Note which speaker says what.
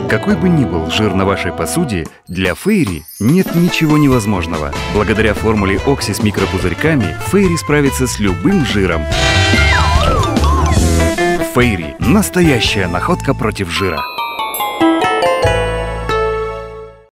Speaker 1: Какой бы ни был жир на вашей посуде, для Фейри нет ничего невозможного. Благодаря формуле Окси с микропузырьками Фейри справится с любым жиром. Фейри – настоящая находка против жира.